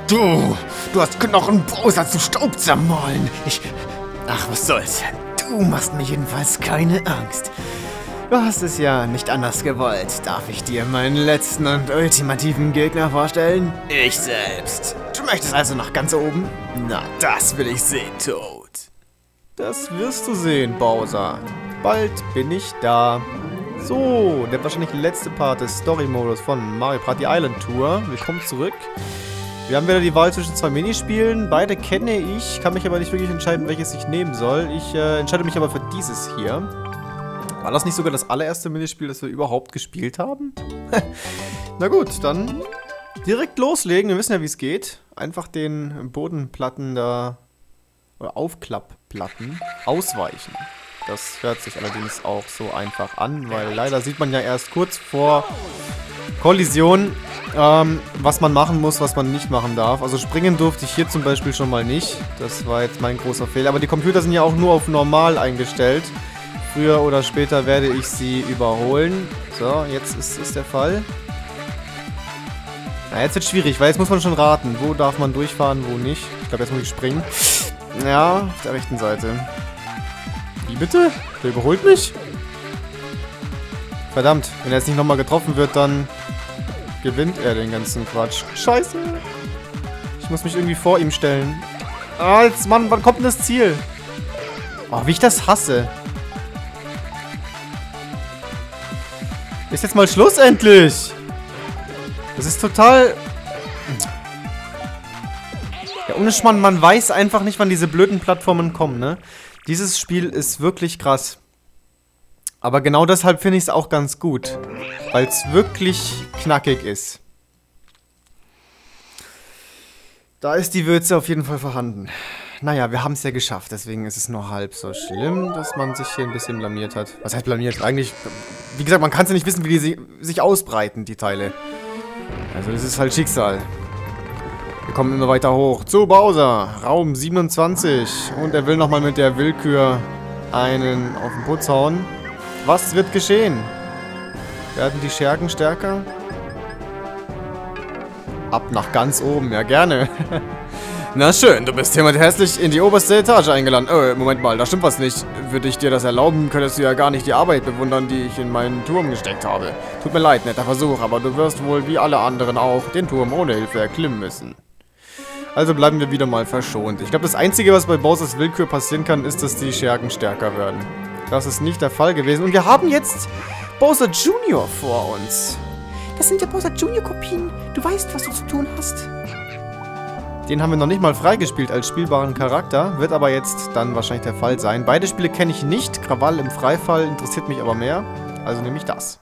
Du hast Knochen, Bowser zu Staub zermahlen. Ach, was soll's. Du machst mir jedenfalls keine Angst. Du hast es ja nicht anders gewollt. Darf ich dir meinen letzten und ultimativen Gegner vorstellen? Ich selbst. Du möchtest also nach ganz oben? Na, das will ich sehen, Toad. Das wirst du sehen, Bowser. Bald bin ich da. So, der wahrscheinlich letzte Part des Story-Modus von Mario Party Island Tour. Willkommen zurück. Wir haben wieder die Wahl zwischen zwei Minispielen. Beide kenne ich, kann mich aber nicht wirklich entscheiden, welches ich nehmen soll. Ich entscheide mich aber für dieses hier. War das nicht sogar das allererste Minispiel, das wir überhaupt gespielt haben? Na gut, dann direkt loslegen. Wir wissen ja, wie es geht. Einfach den Bodenplatten da, oder Aufklappplatten, ausweichen. Das hört sich allerdings auch so einfach an, weil leider sieht man ja erst kurz vor Kollision, was man machen muss, was man nicht machen darf. Also springen durfte ich hier zum Beispiel schon mal nicht. Das war jetzt mein großer Fehler. Aber die Computer sind ja auch nur auf normal eingestellt. Früher oder später werde ich sie überholen. So, jetzt ist es der Fall. Na, jetzt wird es schwierig, weil jetzt muss man schon raten. Wo darf man durchfahren, wo nicht. Ich glaube, jetzt muss ich springen. Ja, auf der rechten Seite. Wie bitte? Der überholt mich? Verdammt, wenn er jetzt nicht nochmal getroffen wird, dann gewinnt er den ganzen Quatsch. Scheiße. Ich muss mich irgendwie vor ihm stellen. Ah, jetzt, Mann, wann kommt denn das Ziel? Oh, wie ich das hasse. Ist jetzt mal Schluss endlich. Das ist total... Ja, ohne Schmarrn, man weiß einfach nicht, wann diese blöden Plattformen kommen, ne? Dieses Spiel ist wirklich krass. Aber genau deshalb finde ich es auch ganz gut. Weil es wirklich knackig ist. Da ist die Würze auf jeden Fall vorhanden. Naja, wir haben es ja geschafft. Deswegen ist es nur halb so schlimm, dass man sich hier ein bisschen blamiert hat. Was heißt blamiert? Eigentlich, wie gesagt, man kann es ja nicht wissen, wie die sich ausbreiten, die Teile. Also das ist halt Schicksal. Wir kommen immer weiter hoch. Zu Bowser, Raum 27. Und er will nochmal mit der Willkür einen auf den Putz hauen. Was wird geschehen? Werden die Schergen stärker? Ab nach ganz oben, ja gerne. Na schön, du bist hiermit hässlich in die oberste Etage eingeladen. Moment mal, da stimmt was nicht. Würde ich dir das erlauben, könntest du ja gar nicht die Arbeit bewundern, die ich in meinen Turm gesteckt habe. Tut mir leid, netter Versuch, aber du wirst wohl wie alle anderen auch den Turm ohne Hilfe erklimmen müssen. Also bleiben wir wieder mal verschont. Ich glaube, das Einzige, was bei Bowsers Willkür passieren kann, ist, dass die Schergen stärker werden. Das ist nicht der Fall gewesen. Und wir haben jetzt Bowser Jr. vor uns. Das sind ja Bowser Jr. Kopien. Du weißt, was du zu tun hast. Den haben wir noch nicht mal freigespielt als spielbaren Charakter. Wird aber jetzt dann wahrscheinlich der Fall sein. Beide Spiele kenne ich nicht. Krawall im Freifall interessiert mich aber mehr. Also nehme ich das.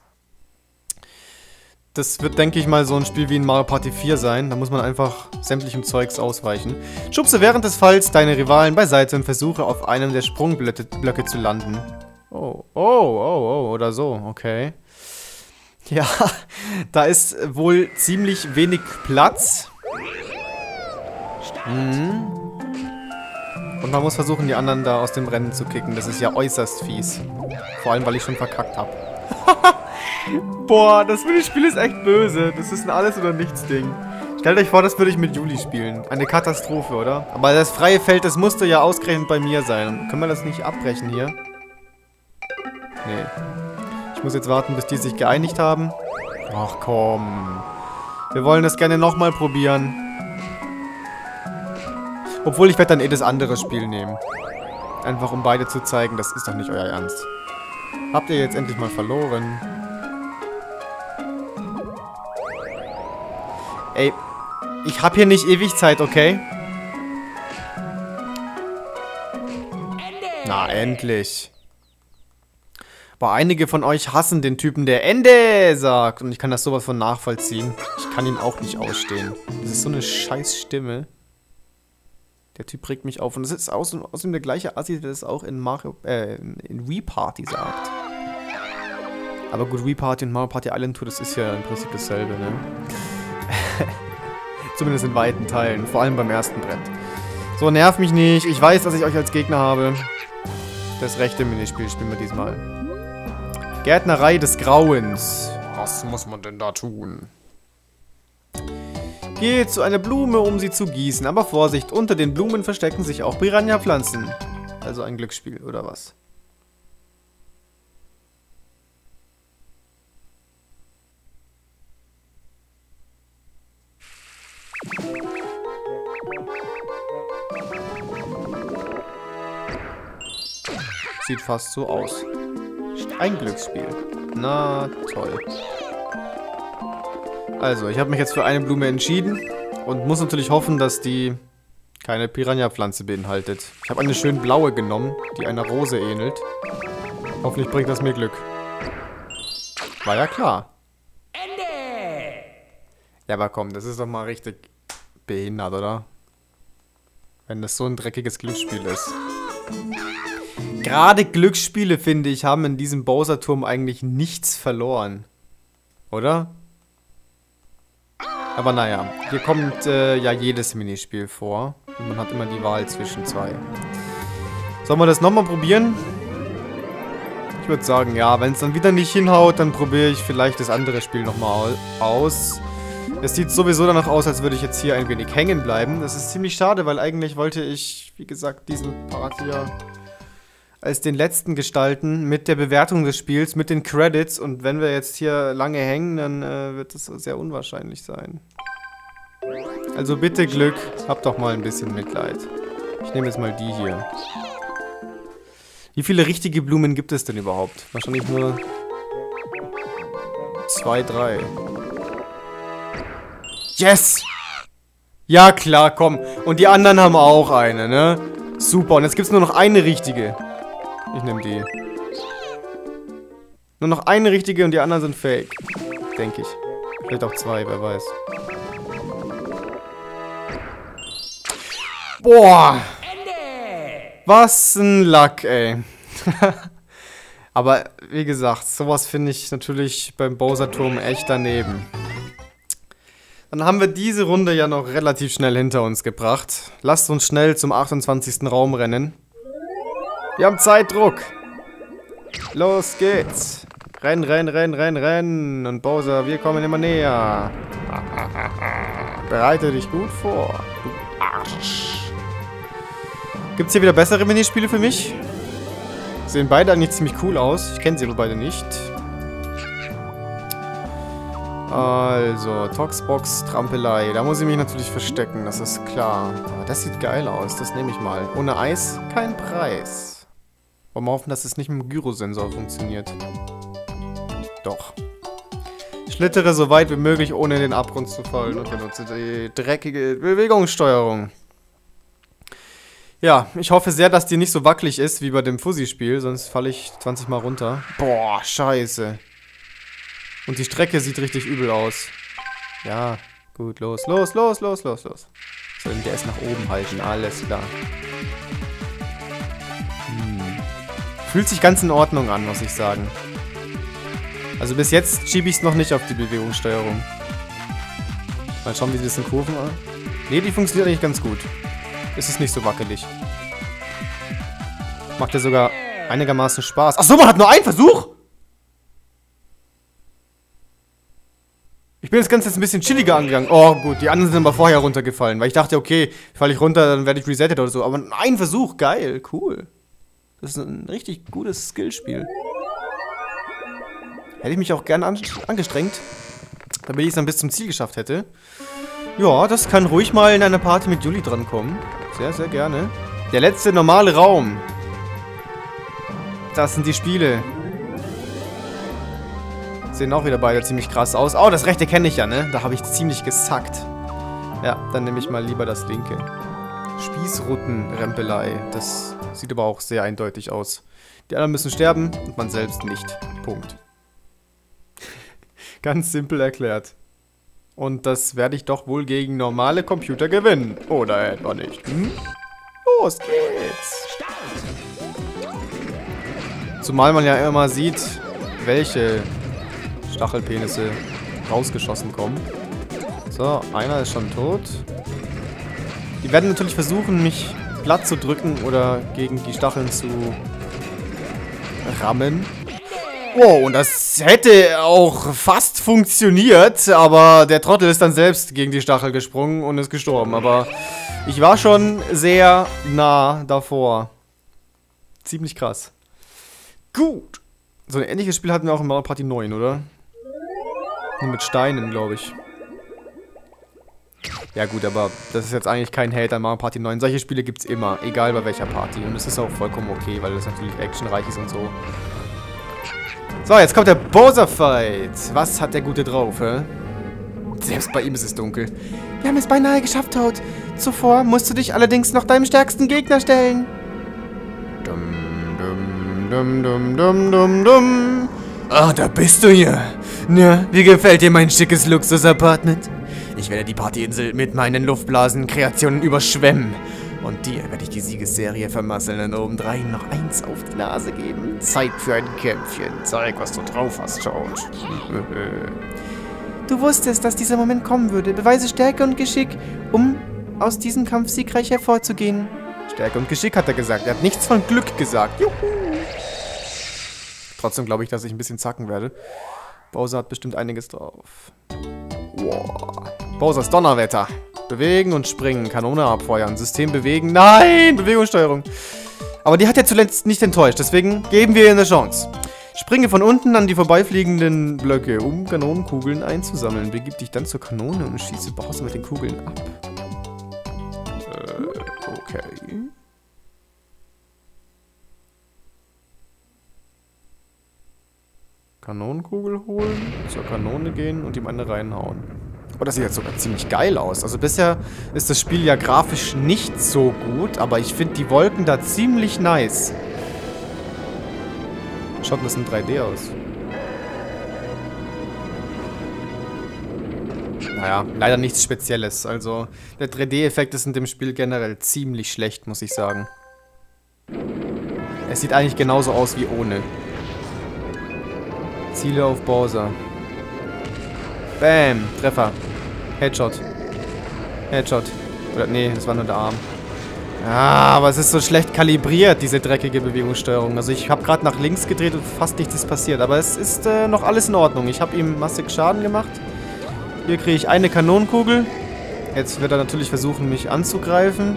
Das wird, denke ich mal, so ein Spiel wie in Mario Party 4 sein. Da muss man einfach sämtlichem Zeugs ausweichen. Schubse während des Falls deine Rivalen beiseite und versuche auf einem der Sprungblöcke zu landen. Oh, oder so, okay. Ja, da ist wohl ziemlich wenig Platz. Und man muss versuchen, die anderen da aus dem Rennen zu kicken. Das ist ja äußerst fies. Vor allem, weil ich schon verkackt habe. Boah, das Spiel ist echt böse. Das ist ein Alles-oder-Nichts-Ding. Stellt euch vor, das würde ich mit Juli spielen. Eine Katastrophe, oder? Aber das freie Feld, das musste ja ausgerechnet bei mir sein. Können wir das nicht abbrechen hier? Nee. Ich muss jetzt warten, bis die sich geeinigt haben. Ach komm. Wir wollen das gerne nochmal probieren. Obwohl, ich werde dann das andere Spiel nehmen. Einfach um beide zu zeigen, das ist doch nicht euer Ernst. Habt ihr jetzt endlich mal verloren? Ey, ich hab hier nicht ewig Zeit, okay? Na, endlich. Boah, einige von euch hassen den Typen, der Ende sagt. Und ich kann das sowas von nachvollziehen. Ich kann ihn auch nicht ausstehen. Das ist so eine scheiß Stimme. Der Typ regt mich auf. Und das ist außerdem der gleiche Assi, der das auch in Wii Party sagt. Aber gut, Wii Party und Mario Party Island Tour, das ist ja im Prinzip dasselbe, ne? Zumindest in weiten Teilen. Vor allem beim ersten Brett. So, nerv mich nicht. Ich weiß, dass ich euch als Gegner habe. Das rechte Minispiel spielen wir diesmal. Gärtnerei des Grauens. Was muss man denn da tun? Gehe zu einer Blume, um sie zu gießen. Aber Vorsicht, unter den Blumen verstecken sich auch Piranha-Pflanzen. Also ein Glücksspiel, oder was? Sieht fast so aus. Ein Glücksspiel. Na, toll. Also, ich habe mich jetzt für eine Blume entschieden und muss natürlich hoffen, dass die keine Piranha-Pflanze beinhaltet. Ich habe eine schön blaue genommen, die einer Rose ähnelt. Hoffentlich bringt das mir Glück. War ja klar. Ende! Ja, aber komm, das ist doch mal richtig behindert, oder? Wenn das so ein dreckiges Glücksspiel ist. Gerade Glücksspiele, finde ich, haben in diesem Bowser-Turm eigentlich nichts verloren. Oder? Aber naja, hier kommt ja jedes Minispiel vor. Und man hat immer die Wahl zwischen zwei. Sollen wir das nochmal probieren? Ich würde sagen, ja, wenn es dann wieder nicht hinhaut, dann probiere ich vielleicht das andere Spiel nochmal aus. Es sieht sowieso danach aus, als würde ich jetzt hier ein wenig hängen bleiben. Das ist ziemlich schade, weil eigentlich wollte ich, wie gesagt, diesen Part hier als den letzten gestalten, mit der Bewertung des Spiels, mit den Credits. Und wenn wir jetzt hier lange hängen, dann wird das sehr unwahrscheinlich sein. Also bitte Glück, habt doch mal ein bisschen Mitleid. Ich nehme jetzt mal die hier. Wie viele richtige Blumen gibt es denn überhaupt? Wahrscheinlich nur 2, 3. Yes! Ja klar, komm. Und die anderen haben auch eine, ne? Super, und jetzt gibt es nur noch eine richtige. Ich nehme die. Nur noch eine richtige und die anderen sind fake. Denke ich. Vielleicht auch 2, wer weiß. Boah! Was ein Lack, ey. Aber wie gesagt, sowas finde ich natürlich beim Bowser-Turm echt daneben. Dann haben wir diese Runde ja noch relativ schnell hinter uns gebracht. Lasst uns schnell zum 28. Raum rennen. Wir haben Zeitdruck. Los geht's. Renn, renn, renn, renn, renn. Und Bowser, wir kommen immer näher. Bereite dich gut vor. Du Arsch. Gibt's hier wieder bessere Minispiele für mich? Sehen beide eigentlich ziemlich cool aus. Ich kenne sie aber beide nicht. Also, Toxbox, Trampelei. Da muss ich mich natürlich verstecken, das ist klar. Aber das sieht geil aus, das nehme ich mal. Ohne Eis, kein Preis. Wollen wir hoffen, dass es nicht mit dem Gyrosensor funktioniert. Doch. Schlittere so weit wie möglich, ohne in den Abgrund zu fallen und benutze die dreckige Bewegungssteuerung. Ja, ich hoffe sehr, dass die nicht so wackelig ist wie bei dem Fuzzy-Spiel, sonst falle ich 20 Mal runter. Boah, scheiße. Und die Strecke sieht richtig übel aus. Ja, gut, los, los, los, los, los, los. So, der ist nach oben halten, alles klar. Fühlt sich ganz in Ordnung an, muss ich sagen. Also bis jetzt schiebe ich es noch nicht auf die Bewegungssteuerung. Mal schauen, wie sie das in Kurven an. Ne, die funktioniert eigentlich ganz gut. Es ist nicht so wackelig. Macht ja sogar einigermaßen Spaß. Ach so, man hat nur einen Versuch? Ich bin das Ganze jetzt ein bisschen chilliger angegangen. Oh gut, die anderen sind aber vorher runtergefallen. Weil ich dachte, okay, falle ich runter, dann werde ich resettet oder so. Aber ein Versuch, geil, cool. Das ist ein richtig gutes Skillspiel. Hätte ich mich auch gerne angestrengt, damit ich es dann bis zum Ziel geschafft hätte. Ja, das kann ruhig mal in einer Party mit Juli drankommen. Sehr, sehr gerne. Der letzte normale Raum. Das sind die Spiele. Sehen auch wieder beide ziemlich krass aus. Oh, das rechte kenne ich ja, ne? Da habe ich ziemlich gesackt. Ja, dann nehme ich mal lieber das linke. Spießruttenrempelei. Das sieht aber auch sehr eindeutig aus. Die anderen müssen sterben und man selbst nicht. Punkt. Ganz simpel erklärt. Und das werde ich doch wohl gegen normale Computer gewinnen. Oder etwa nicht. Hm? Los geht's. Zumal man ja immer sieht, welche Stachelpenisse rausgeschossen kommen. So, einer ist schon tot. Die werden natürlich versuchen, mich platt zu drücken oder gegen die Stacheln zu rammen. Wow, und das hätte auch fast funktioniert, aber der Trottel ist dann selbst gegen die Stachel gesprungen und ist gestorben. Aber ich war schon sehr nah davor. Ziemlich krass. Gut. So ein ähnliches Spiel hatten wir auch in Mario Party 9, oder? Nur mit Steinen, glaube ich. Ja gut, aber das ist jetzt eigentlich kein Hate an Mario Party 9. Solche Spiele gibt es immer, egal bei welcher Party. Und es ist auch vollkommen okay, weil das natürlich actionreich ist und so. So, jetzt kommt der Bowser-Fight. Was hat der Gute drauf, hä? Selbst bei ihm ist es dunkel. Wir haben es beinahe geschafft, Toad. Zuvor musst du dich allerdings noch deinem stärksten Gegner stellen. Dum, dum, dum, dum, dum, dum, dum. Ah, da bist du ja. Na, wie gefällt dir mein schickes Luxus-Apartment? Ich werde die Partyinsel mit meinen Luftblasen-Kreationen überschwemmen. Und dir werde ich die Siegesserie vermasseln und obendrein noch eins auf die Nase geben. Zeit für ein Kämpfchen. Zeig, was du drauf hast, Toad. Du wusstest, dass dieser Moment kommen würde. Beweise Stärke und Geschick, um aus diesem Kampf siegreich hervorzugehen. Stärke und Geschick hat er gesagt. Er hat nichts von Glück gesagt. Juhu. Trotzdem glaube ich, dass ich ein bisschen zacken werde. Bowser hat bestimmt einiges drauf. Wow. Bowsers Donnerwetter. Bewegen und springen. Kanone abfeuern. System bewegen. Nein! Bewegungssteuerung. Aber die hat ja zuletzt nicht enttäuscht. Deswegen geben wir ihr eine Chance. Springe von unten an die vorbeifliegenden Blöcke, um Kanonenkugeln einzusammeln. Begib dich dann zur Kanone und schieße Bowser mit den Kugeln ab. Okay. Kanonenkugel holen, zur Kanone gehen und ihm eine reinhauen. Oh, das sieht jetzt sogar ziemlich geil aus. Also bisher ist das Spiel ja grafisch nicht so gut, aber ich finde die Wolken da ziemlich nice. Schaut das in 3D aus. Naja, leider nichts Spezielles. Also der 3D-Effekt ist in dem Spiel generell ziemlich schlecht, muss ich sagen. Es sieht eigentlich genauso aus wie ohne. Ziele auf Bowser. Bam, Treffer. Headshot. Headshot. Oder, nee, das war nur der Arm. Ah, aber es ist so schlecht kalibriert, diese dreckige Bewegungssteuerung. Also ich habe gerade nach links gedreht und fast nichts ist passiert. Aber es ist noch alles in Ordnung. Ich habe ihm massig Schaden gemacht. Hier kriege ich eine Kanonenkugel. Jetzt wird er natürlich versuchen, mich anzugreifen.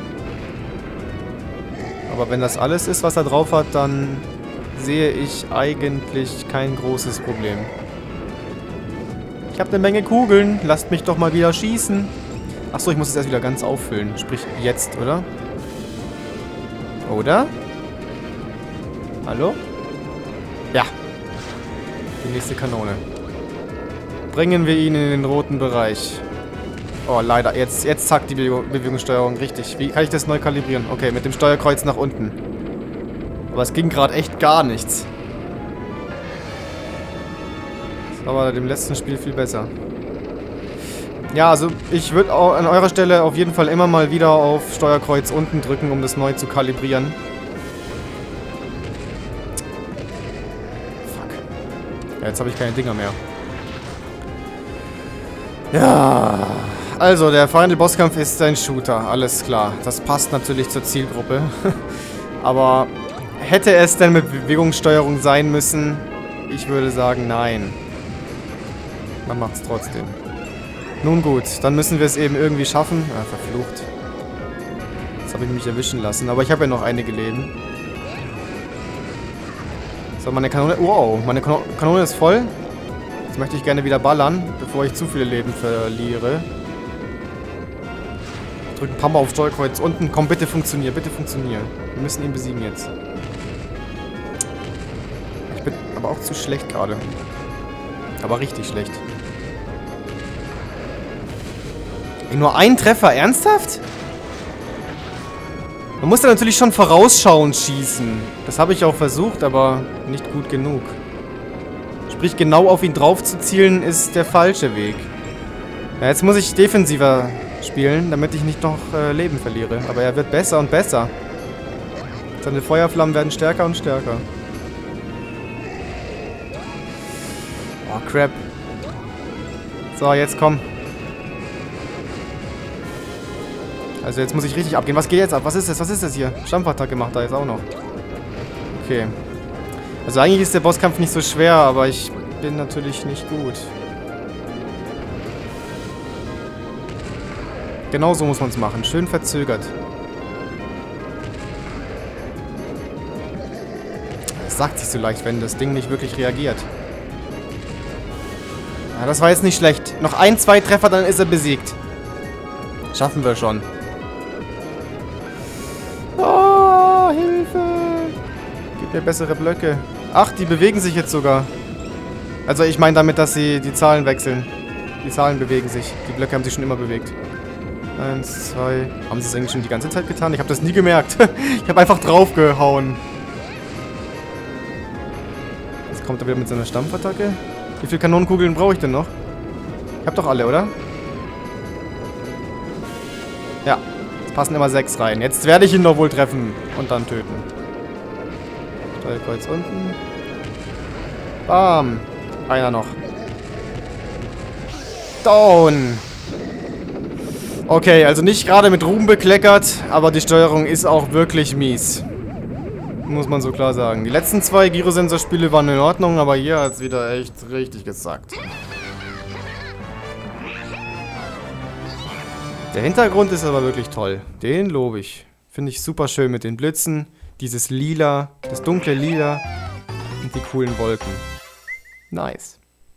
Aber wenn das alles ist, was er drauf hat, dann sehe ich eigentlich kein großes Problem. Ich habe eine Menge Kugeln. Lasst mich doch mal wieder schießen. Achso, ich muss es erst wieder ganz auffüllen. Sprich, jetzt, oder? Oder? Hallo? Ja. Die nächste Kanone. Bringen wir ihn in den roten Bereich. Oh, leider. Jetzt zackt die Bewegungssteuerung richtig. Wie kann ich das neu kalibrieren? Okay, mit dem Steuerkreuz nach unten. Aber es ging gerade echt gar nichts. Das war bei dem letzten Spiel viel besser. Ja, also ich würde an eurer Stelle auf jeden Fall immer mal wieder auf Steuerkreuz unten drücken, um das neu zu kalibrieren. Fuck. Ja, jetzt habe ich keine Dinger mehr. Ja, also der Final Bosskampf ist ein Shooter, alles klar. Das passt natürlich zur Zielgruppe. Aber hätte es denn mit Bewegungssteuerung sein müssen? Ich würde sagen, nein. Man macht es trotzdem. Nun gut, dann müssen wir es eben irgendwie schaffen. Ah, verflucht. Jetzt habe ich mich erwischen lassen, aber ich habe ja noch einige Leben. So, meine Kanone... Wow, meine Kanone ist voll. Jetzt möchte ich gerne wieder ballern, bevor ich zu viele Leben verliere. Drück ein paar Mal auf Steuerkreuz unten. Komm, bitte funktionier, bitte funktionier. Wir müssen ihn besiegen jetzt. Ich bin aber auch zu schlecht gerade. Aber richtig schlecht. Nur ein Treffer, ernsthaft? Man muss da natürlich schon vorausschauend schießen. Das habe ich auch versucht, aber nicht gut genug. Sprich, genau auf ihn drauf zu zielen, ist der falsche Weg. Ja, jetzt muss ich defensiver spielen, damit ich nicht noch Leben verliere. Aber er wird besser und besser. Seine Feuerflammen werden stärker und stärker. Oh, crap. So, jetzt komm. Also jetzt muss ich richtig abgehen. Was geht jetzt ab? Was ist das? Was ist das hier? Stampfattacke macht er jetzt auch noch. Okay. Also eigentlich ist der Bosskampf nicht so schwer, aber ich bin natürlich nicht gut. Genau so muss man es machen. Schön verzögert. Das sagt sich so leicht, wenn das Ding nicht wirklich reagiert. Ja, das war jetzt nicht schlecht. Noch 1, 2 Treffer, dann ist er besiegt. Schaffen wir schon. Oh, Hilfe! Gib mir bessere Blöcke. Ach, die bewegen sich jetzt sogar. Also ich meine damit, dass sie die Zahlen wechseln. Die Zahlen bewegen sich. Die Blöcke haben sich schon immer bewegt. 1, 2. Haben sie es eigentlich schon die ganze Zeit getan? Ich habe das nie gemerkt. Ich habe einfach draufgehauen. Jetzt kommt er wieder mit seiner Stampfattacke. Wie viele Kanonenkugeln brauche ich denn noch? Ich habe doch alle, oder? Ja. Es passen immer 6 rein. Jetzt werde ich ihn doch wohl treffen. Und dann töten. Steuerkreuz unten. Bam. Einer noch. Down. Okay, also nicht gerade mit Ruhm bekleckert, aber die Steuerung ist auch wirklich mies. Muss man so klar sagen. Die letzten 2 Gyrosensor-Spiele waren in Ordnung, aber hier hat es wieder echt richtig gesackt. Der Hintergrund ist aber wirklich toll. Den lobe ich. Finde ich super schön mit den Blitzen, dieses Lila, das dunkle Lila und die coolen Wolken. Nice.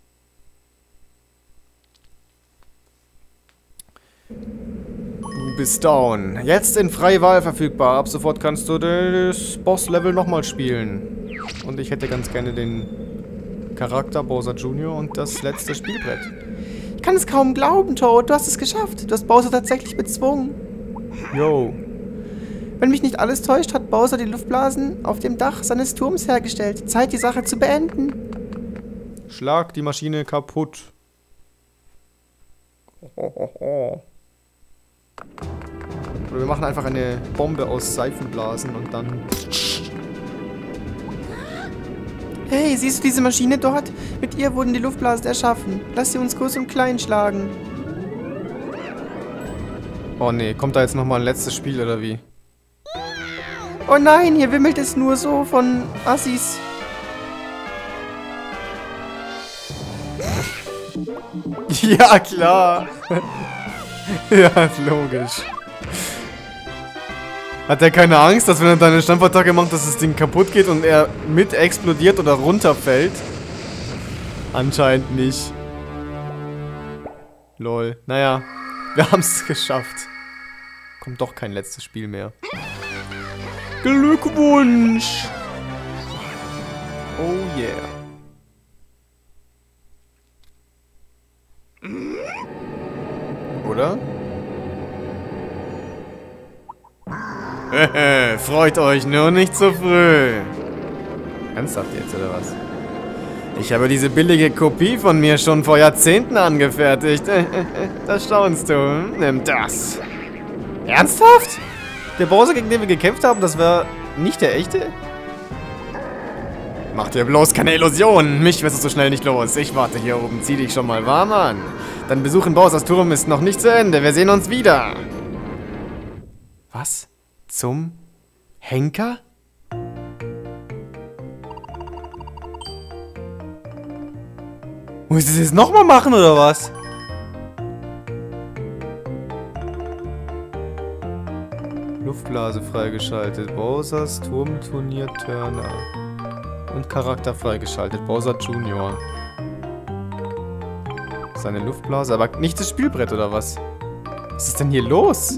Du bist down. Jetzt in freie Wahl verfügbar. Ab sofort kannst du das Boss-Level nochmal spielen. Und ich hätte ganz gerne den Charakter Bowser Jr. und das letzte Spielbrett. Ich kann es kaum glauben, Toad. Du hast es geschafft. Du hast Bowser tatsächlich bezwungen. Yo. Wenn mich nicht alles täuscht, hat Bowser die Luftblasen auf dem Dach seines Turms hergestellt. Zeit, die Sache zu beenden. Schlag die Maschine kaputt. Oder wir machen einfach eine Bombe aus Seifenblasen und dann... Hey, siehst du diese Maschine dort? Mit ihr wurden die Luftblasen erschaffen. Lass sie uns groß und klein schlagen. Oh nee, kommt da jetzt nochmal ein letztes Spiel oder wie? Oh nein, hier wimmelt es nur so von Assis. Ja, klar. Ja, logisch. Hat er keine Angst, dass wenn er deine Stampfattacke macht, dass das Ding kaputt geht und er mit explodiert oder runterfällt? Anscheinend nicht. Lol. Naja, wir haben es geschafft. Kommt doch kein letztes Spiel mehr. Glückwunsch! Oh yeah. Oder? Freut euch nur nicht zu früh. Ernsthaft jetzt, oder was? Ich habe diese billige Kopie von mir schon vor Jahrzehnten angefertigt. Da staunst du. Nimm das. Ernsthaft? Der Bowser, gegen den wir gekämpft haben, das war nicht der echte? Mach dir bloß keine Illusionen. Mich wirst du so schnell nicht los. Ich warte hier oben. Zieh dich schon mal warm an. Dein Besuch in Bowsers Turm ist noch nicht zu Ende. Wir sehen uns wieder. Was? Zum Henker? Muss ich das jetzt nochmal machen, oder was? Luftblase freigeschaltet. Bowsers Turmturnier Turner. Und Charakter freigeschaltet. Bowser Jr. Seine Luftblase, aber nicht das Spielbrett, oder was? Was ist denn hier los?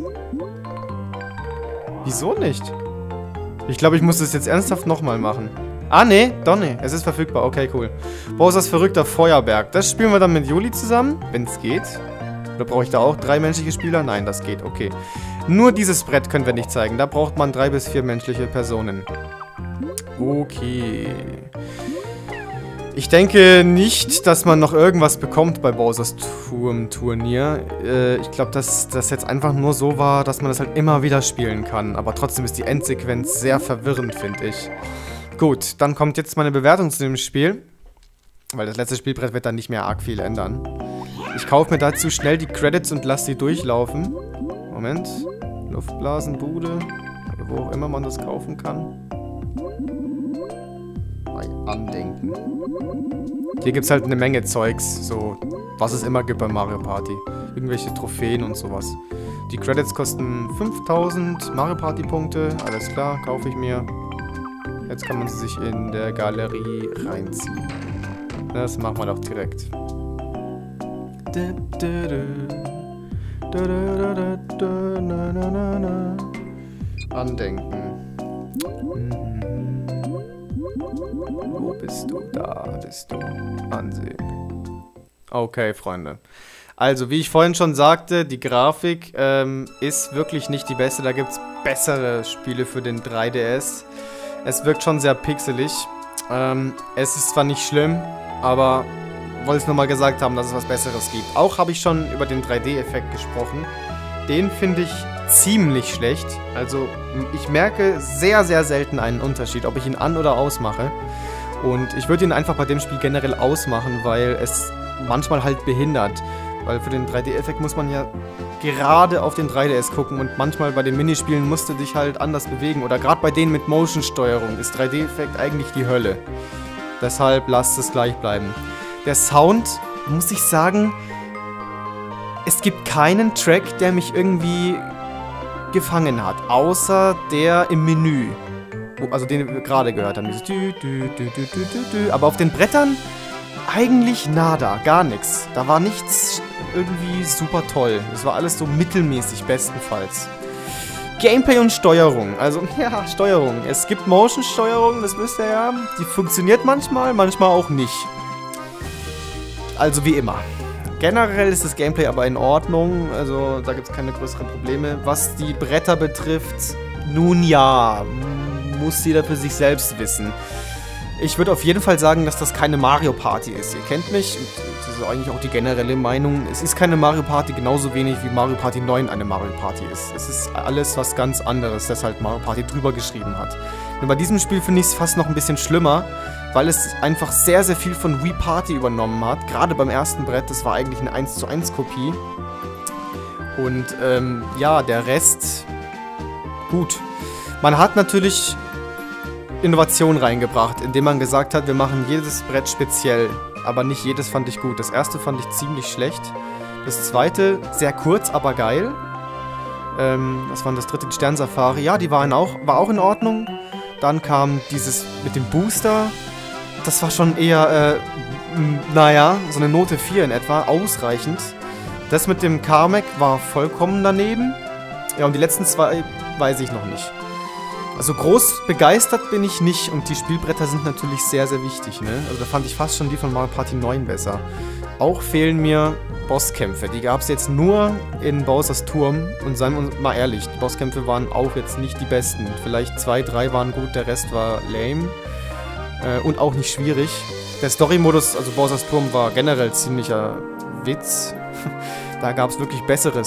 Wieso nicht? Ich glaube, ich muss das jetzt ernsthaft nochmal machen. Ah, nee, doch nee. Es ist verfügbar. Okay, cool. Bowsers verrückter Feuerberg. Das spielen wir dann mit Juli zusammen, wenn es geht. Oder brauche ich da auch 3 menschliche Spieler? Nein, das geht. Okay. Nur dieses Brett können wir nicht zeigen. Da braucht man 3 bis 4 menschliche Personen. Okay. Ich denke nicht, dass man noch irgendwas bekommt bei Bowsers Turmturnier. Ich glaube, dass das jetzt einfach nur so war, dass man das halt immer wieder spielen kann. Aber trotzdem ist die Endsequenz sehr verwirrend, finde ich. Gut, dann kommt jetzt meine Bewertung zu dem Spiel. Weil das letzte Spielbrett wird dann nicht mehr arg viel ändern. Ich kaufe mir dazu schnell die Credits und lasse sie durchlaufen. Moment. Luftblasenbude. Oder wo auch immer man das kaufen kann. Bei Andenken. Hier gibt es halt eine Menge Zeugs, so was es immer gibt bei Mario Party. Irgendwelche Trophäen und sowas. Die Credits kosten 5000 Mario Party Punkte. Alles klar, kaufe ich mir. Jetzt kann man sie sich in der Galerie reinziehen. Das machen wir doch direkt. Andenken. Wo bist du? Da bist du. Ansehen. Okay, Freunde. Also, wie ich vorhin schon sagte, die Grafik ist wirklich nicht die beste. Da gibt es bessere Spiele für den 3DS. Es wirkt schon sehr pixelig. Es ist zwar nicht schlimm, aber wollte es nur mal gesagt haben, dass es was Besseres gibt. Auch habe ich schon über den 3D-Effekt gesprochen. Den finde ich ziemlich schlecht. Also, ich merke sehr, sehr selten einen Unterschied, ob ich ihn an- oder ausmache. Und ich würde ihn einfach bei dem Spiel generell ausmachen, weil es manchmal halt behindert. Weil für den 3D-Effekt muss man ja gerade auf den 3DS gucken und manchmal bei den Minispielen musst du dich halt anders bewegen. Oder gerade bei denen mit Motion-Steuerung ist 3D-Effekt eigentlich die Hölle. Deshalb lasst es gleich bleiben. Der Sound, muss ich sagen, es gibt keinen Track, der mich irgendwie gefangen hat. Außer der im Menü. Also den wir gerade gehört haben. Dieses aber auf den Brettern eigentlich nada, gar nichts. Da war nichts irgendwie super toll. Es war alles so mittelmäßig, bestenfalls. Gameplay und Steuerung. Also, ja, Steuerung. Es gibt Motion-Steuerung, das wisst ihr ja. Die funktioniert manchmal, manchmal auch nicht. Also wie immer. Generell ist das Gameplay aber in Ordnung. Also, da gibt es keine größeren Probleme. Was die Bretter betrifft, nun ja, muss jeder für sich selbst wissen. Ich würde auf jeden Fall sagen, dass das keine Mario Party ist. Ihr kennt mich, und das ist eigentlich auch die generelle Meinung. Es ist keine Mario Party, genauso wenig wie Mario Party 9 eine Mario Party ist. Es ist alles was ganz anderes, das halt Mario Party drüber geschrieben hat. Nur bei diesem Spiel finde ich es fast noch ein bisschen schlimmer, weil es einfach sehr, sehr viel von Wii Party übernommen hat. Gerade beim ersten Brett, das war eigentlich eine 1:1 Kopie. Und ja, der Rest, gut. Man hat natürlich Innovation reingebracht, indem man gesagt hat, wir machen jedes Brett speziell, aber nicht jedes fand ich gut. Das erste fand ich ziemlich schlecht. Das zweite sehr kurz, aber geil. Das war das dritte, die Sternsafari. Ja, die war auch in Ordnung. Dann kam dieses mit dem Booster. Das war schon eher, naja, so eine Note 4 in etwa, ausreichend. Das mit dem Carmack war vollkommen daneben. Ja, und die letzten zwei weiß ich noch nicht. Also groß begeistert bin ich nicht und die Spielbretter sind natürlich sehr, sehr wichtig, ne? Also da fand ich fast schon die von Mario Party 9 besser. Auch fehlen mir Bosskämpfe. Die gab es jetzt nur in Bowsers Turm und seien wir mal ehrlich, die Bosskämpfe waren auch jetzt nicht die besten. Vielleicht 2, 3 waren gut, der Rest war lame und auch nicht schwierig. Der Story-Modus, also Bowsers Turm, war generell ziemlicher Witz. Da gab es wirklich bessere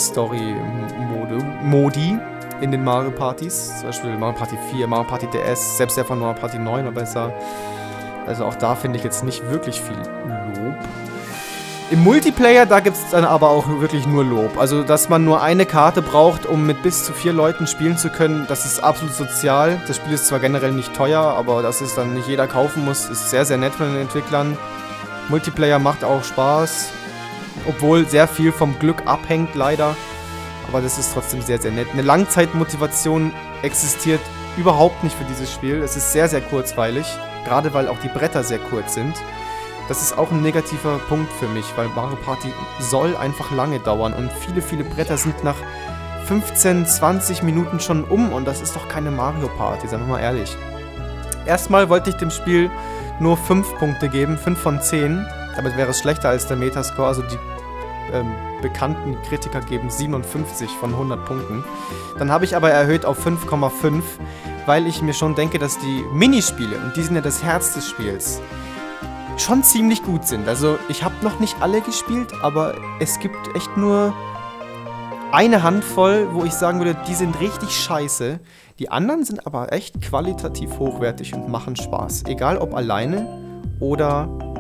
Story-Modi in den Mario Partys. Zum Beispiel Mario Party 4, Mario Party DS, selbst der von Mario Party 9 war besser. Also auch da finde ich jetzt nicht wirklich viel Lob. Im Multiplayer, da gibt es dann aber auch wirklich nur Lob. Also, dass man nur eine Karte braucht, um mit bis zu 4 Leuten spielen zu können, das ist absolut sozial. Das Spiel ist zwar generell nicht teuer, aber dass es dann nicht jeder kaufen muss, ist sehr, sehr nett von den Entwicklern. Multiplayer macht auch Spaß, obwohl sehr viel vom Glück abhängt, leider. Aber das ist trotzdem sehr, sehr nett. Eine Langzeitmotivation existiert überhaupt nicht für dieses Spiel. Es ist sehr, sehr kurzweilig, gerade weil auch die Bretter sehr kurz sind. Das ist auch ein negativer Punkt für mich, weil Mario Party soll einfach lange dauern und viele, viele Bretter sind nach 15, 20 Minuten schon um und das ist doch keine Mario Party, seien wir mal ehrlich. Erstmal wollte ich dem Spiel nur 5 Punkte geben, 5 von 10. Damit wäre es schlechter als der Metascore, also die bekannten Kritiker geben 57 von 100 Punkten. Dann habe ich aber erhöht auf 5,5, weil ich mir schon denke, dass die Minispiele, und die sind ja das Herz des Spiels, schon ziemlich gut sind. Also ich habe noch nicht alle gespielt, aber es gibt echt nur eine Handvoll, wo ich sagen würde, die sind richtig scheiße. Die anderen sind aber echt qualitativ hochwertig und machen Spaß. Egal ob alleine oder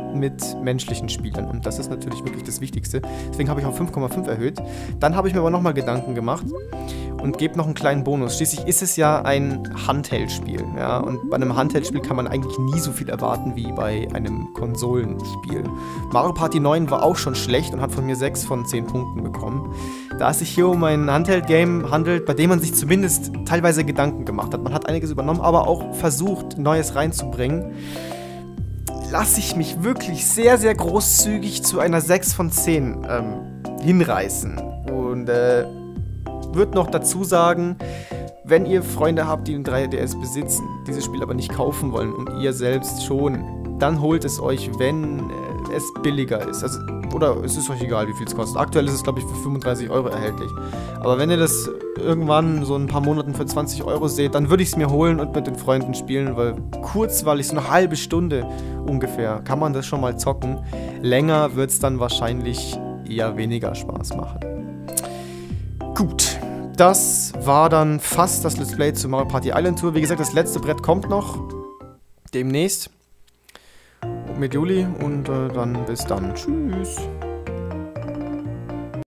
mit menschlichen Spielern. Und das ist natürlich wirklich das Wichtigste. Deswegen habe ich auf 5,5 erhöht. Dann habe ich mir aber nochmal Gedanken gemacht und gebe noch einen kleinen Bonus. Schließlich ist es ja ein Handheld-Spiel. Ja? Und bei einem Handheld-Spiel kann man eigentlich nie so viel erwarten wie bei einem Konsolenspiel. Mario Party 9 war auch schon schlecht und hat von mir 6 von 10 Punkten bekommen. Da es sich hier um ein Handheld-Game handelt, bei dem man sich zumindest teilweise Gedanken gemacht hat. Man hat einiges übernommen, aber auch versucht, Neues reinzubringen. Lasse ich mich wirklich sehr, sehr großzügig zu einer 6 von 10 hinreißen. Und würde noch dazu sagen, wenn ihr Freunde habt, die einen 3DS besitzen, dieses Spiel aber nicht kaufen wollen und ihr selbst schon, dann holt es euch, wenn es billiger ist. Also, oder es ist euch egal, wie viel es kostet. Aktuell ist es, glaube ich, für 35 € erhältlich. Aber wenn ihr das irgendwann so ein paar Monaten für 20 € seht, dann würde ich es mir holen und mit den Freunden spielen, weil kurzweilig, so eine halbe Stunde ungefähr, kann man das schon mal zocken. Länger wird es dann wahrscheinlich eher weniger Spaß machen. Gut, das war dann fast das Let's Play zu Mario Party Island Tour. Wie gesagt, das letzte Brett kommt noch demnächst mit Juli und dann bis dann. Tschüss.